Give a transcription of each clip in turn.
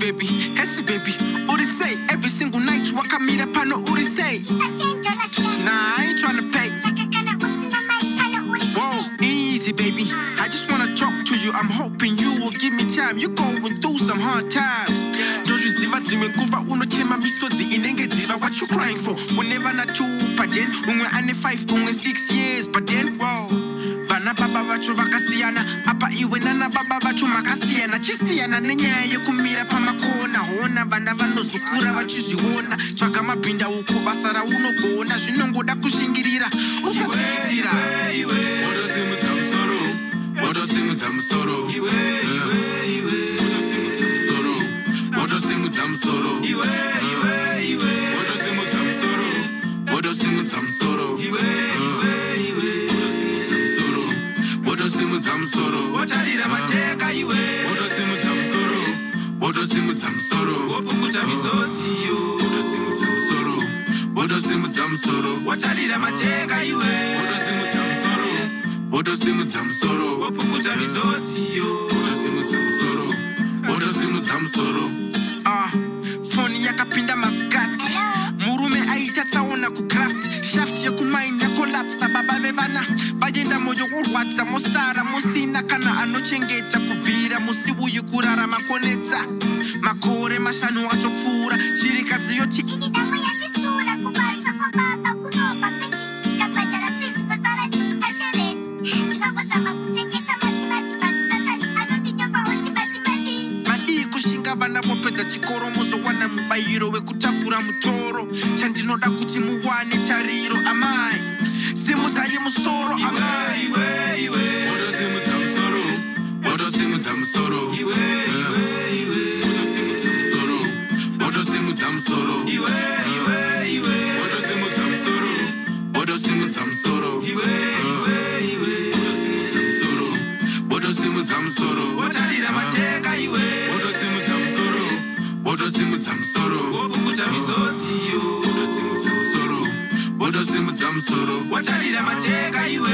baby, what it say? Every single night you waka meet up, I know what it say. Nah, I ain't tryna pay. Whoa, easy baby, I just wanna talk to you. I'm hoping you will give me time. You're going through some hard times. Don't you see what's in me? Kuva uno chema misozi inenge ziva. What you crying for? Whenever na two, but then when we're under 5, when we're 6 years, but then whoa. Bana baba bachu vakasiyana apa iwe nana baba bachu makasiyana chisiyana nenyaya kumira pamakona hona vana vanozukura vachizviona tsvaga mapinda uko basa raunogona zvinongoda kushingirira usazikizira wotosimudza musoro Watarira mateka iwe wotosimudza musoro wopukuta misodzi yo wotosimudza musoro watarira mateka iwe wotosimudza musoro wopukuta misodzi yo wotosimudza musoro foni yakapinda masikati murume aita tsaona kucraft shaft yekumaini yakolapsa baba vevana vajenda moyo kurwadza mosara musina kana anochengeta kubvira musi uyu kurara makonetsa makore mashanu atopfuura chirikadzi yoti madii kushinga vana vopedza chikoro muzowana mubayiro wekutakura mutoro chandinoda kuti muwane tariro amai simudzai musoro amai wotosimudza musoro wotosimudza musoro wotosimudza musoro wotosimudza musoro watarira mateka iwe wotosimudza musoro wopukuta misodzi yo wotosimudza musoro watarira mateka iwe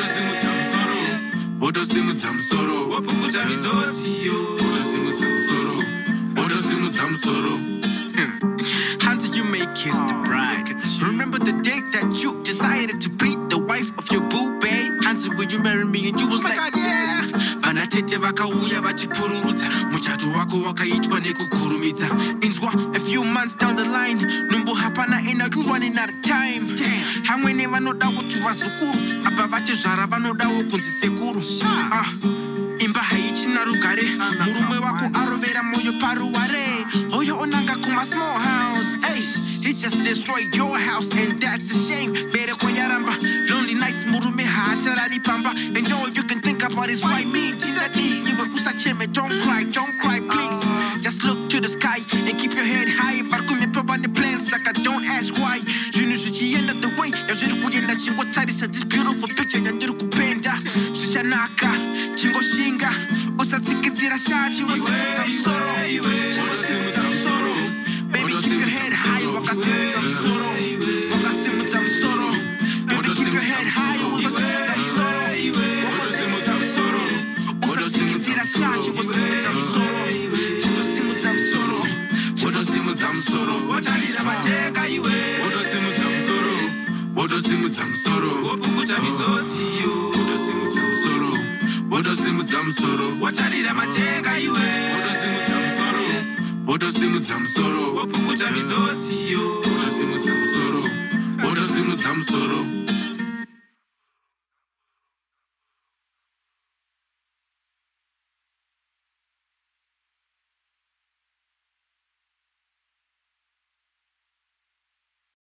wotosimudza musoro wopukuta misodzi yo wotosimudza musoro. How did you make kiss the bride? Remember the day that you decided to be the wife of your boo, babe? Answer, will you marry me? And you was like, yes. Vanatete vakauya vachipururudza muchato wako wakaitwa nekukurumidza inzwa a few months down the line numbo hapana enough, you running out of time. Hamwene vanoda kuti vazukuru apa vachizvara vanodawo kunzi sekuru. Imba haichina rugare murume wako arovera moyo paruware hoyo onanga kuma small house. He just destroyed your house and that's a shame. Bere koyaramba lonely nights murume haacharari pamba and all you can think about is why me tindadi iwe usacheme. Don't cry please, just look to the sky and keep your head high. Parkume pabane plans saka don't ask why. Zvinu zvichienda the way yazviri kuenda chingotarisa this beautiful picture yandiri kupenda zvichanaka chingoshinga usatsikitsira sha chingosimudza musoro chingosimudza musoro baby keep your head high wakasimudza musoro wakasimudza musoro baby keep your head high wakasimudza musoro wakasimudza musoro usatsikitsira sha chingosimudza musoro chingosimudza musoro chingosimudza musoro watarira mateka iwe wotosimudza musoro wopukuta misodzi yo wotosimudza musoro watarira mateka iwe wotosimudza musoro wopukuta misodzi yo wotosimudza musoro